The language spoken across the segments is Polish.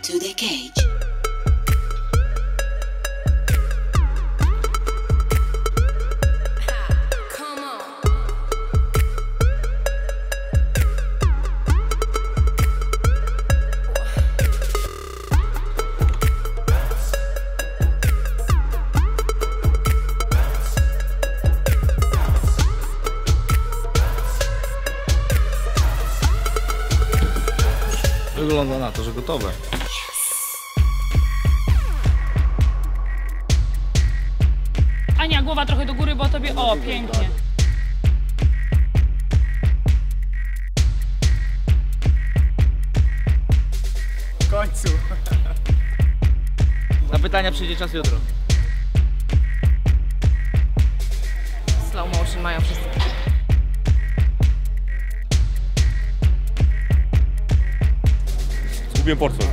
to the cage. Wygląda na to, że gotowe. Ania, głowa trochę do góry, bo tobie... O, pięknie. W końcu. Na pytania przyjdzie czas jutro. Slow motion mają wszyscy. Zgubiłem portfel.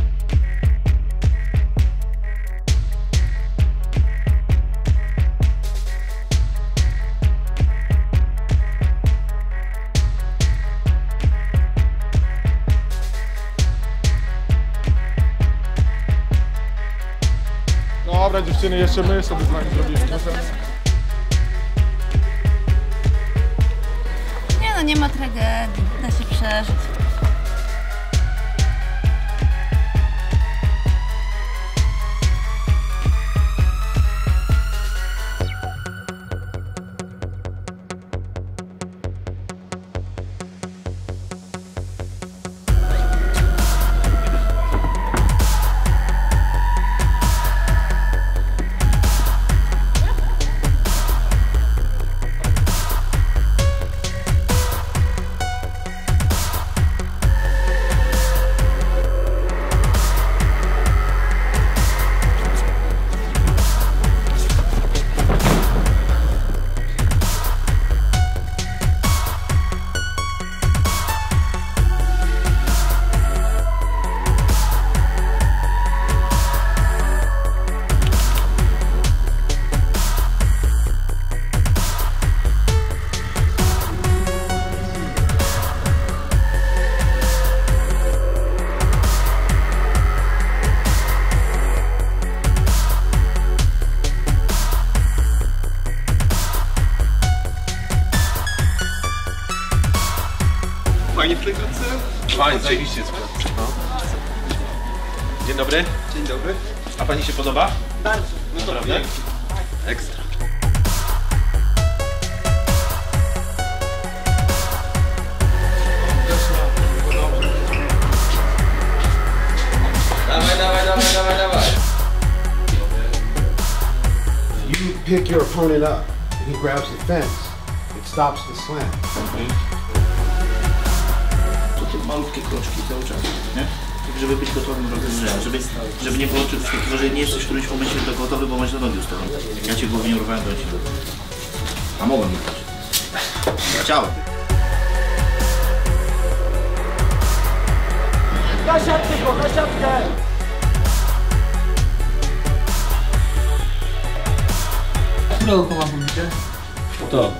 Dobra dziewczyny, jeszcze my sobie z nami zrobimy. Nie no, nie ma tragedii, da się przeżyć. Fajnie w tej klatce? Fajnie, zajebiście. No. Dzień dobry. Dzień dobry. A pani się podoba? Bardzo. No to prawda? Ekstra. Dawaj. You pick your opponent up, and he grabs the fence. It stops the slam. Malutkie kroczki cały czas, nie? Tak, żeby być gotowym do grze, żeby nie poczuć takiego, że nie jesteś w którymś momencie do gotowy, bo masz na nogi ustawione. Jak ja cię głowy nie urwałem, to ci... A mogłem nie chodzić. Chciałem. Na siatkę, na siatkę! Którego koła mówicie? To.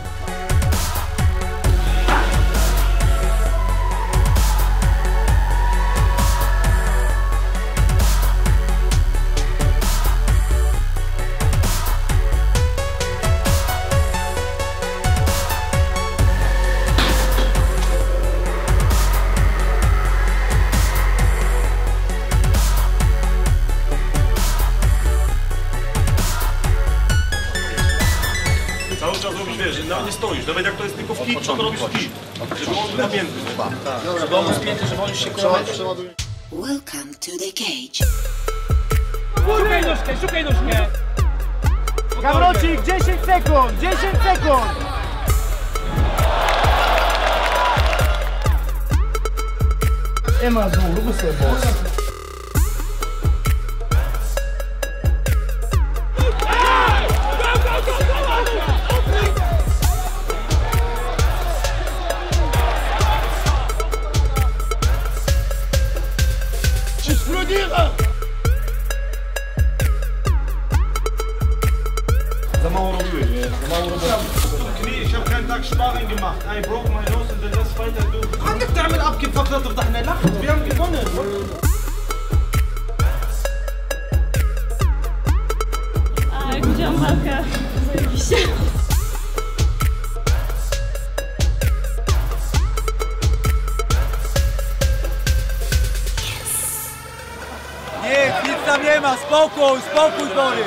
Cały czas robisz, wiesz, że nawet nie stoisz, nawet jak to jest tylko w kit, to robisz w kit. Żeby on był napięty. Żeby on był spięty, żeby on już się przeładował. Welcome to the cage. Szukaj nóżkę! Gawrocik, 10 sekund! 10 sekund! Amazon, look at that boss. Za mało robiłeś, nie? Za mało robiłeś. Ich hab keinen Tag Sparring gemacht. I broke my nose and the rest fighter do. عندك تعمل ابكي فقط تفضحنا لا wir haben gewonnen. walkę. Zajebiście. Nie, nic tam nie ma, spokój, Borys!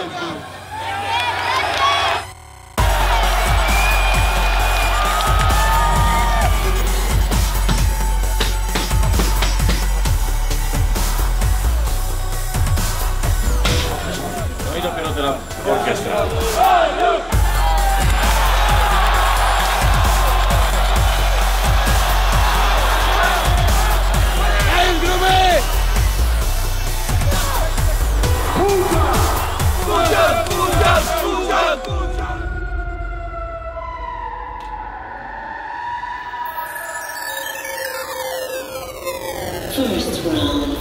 No i dopiero teraz orkiestra. First round.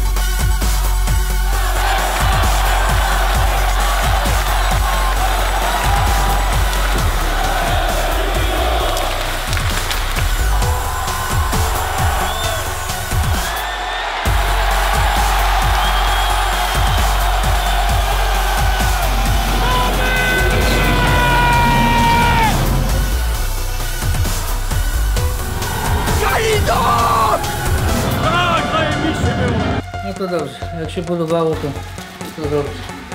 No to dobrze, jak się podobało, to dobrze.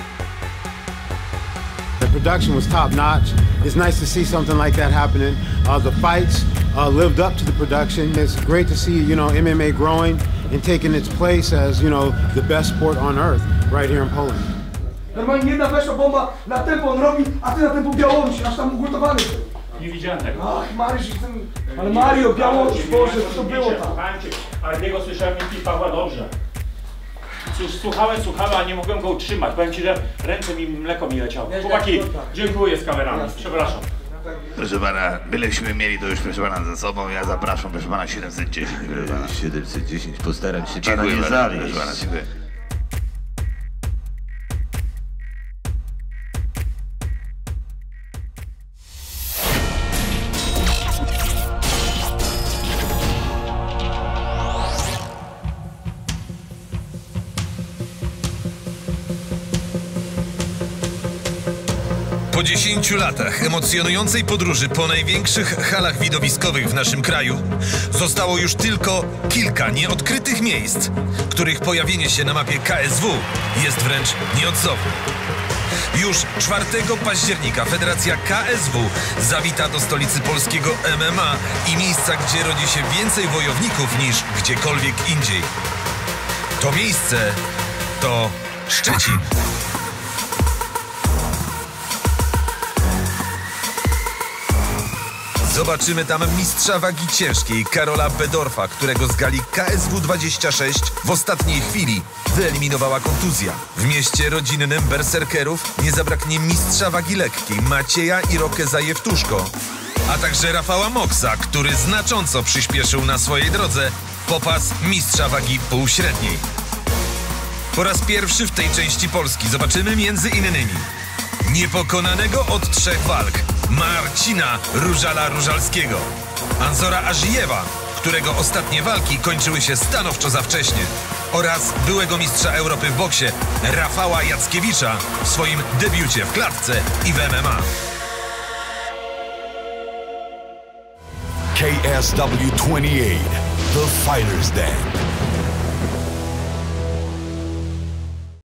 The production was top notch. It's nice to see something like that happening. The fights lived up to the production. It's great to see, you know, MMA growing and taking its place as, you know, the best sport on earth right here in Poland. Normalnie jedna weszła bomba na tempo on robi, a ty na tempo Białoruś, aż tam ugotowany był. Nie widziałem tego. Ach, Mariusz, ale Mario, Białoruś, Boże, co to było tam? Ale tego słyszałem i Pawła dobrze. Cóż, słuchałem, a nie mogłem go utrzymać. Powiem ci, że ręce mi, mleko mi leciało. Chłopaki, dziękuję z kamerami. Przepraszam. Proszę pana, byleśmy mieli to już, proszę pana, za sobą. Ja zapraszam, proszę pana, 710. 710, postaram się pana Dziękuję nie bardzo, zawieść. proszę pana, dziękuję. Po 10 latach emocjonującej podróży po największych halach widowiskowych w naszym kraju zostało już tylko kilka nieodkrytych miejsc, których pojawienie się na mapie KSW jest wręcz nieodzowne. Już 4 października Federacja KSW zawita do stolicy polskiego MMA i miejsca, gdzie rodzi się więcej wojowników niż gdziekolwiek indziej. To miejsce to Szczecin. Zobaczymy tam mistrza wagi ciężkiej Karola Bedorfa, którego z gali KSW 26 w ostatniej chwili wyeliminowała kontuzja. W mieście rodzinnym berserkerów nie zabraknie mistrza wagi lekkiej Macieja Irokez'a Jewtuszko, a także Rafała Moksa, który znacząco przyspieszył na swojej drodze po pas mistrza wagi półśredniej. Po raz pierwszy w tej części Polski zobaczymy między innymi niepokonanego od 3 walk Marcina Różala-Różalskiego, Anzora Ażijewa, którego ostatnie walki kończyły się stanowczo za wcześnie, oraz byłego mistrza Europy w boksie Rafała Jackiewicza w swoim debiucie w klatce i w MMA. KSW 28, The Fighter's Den.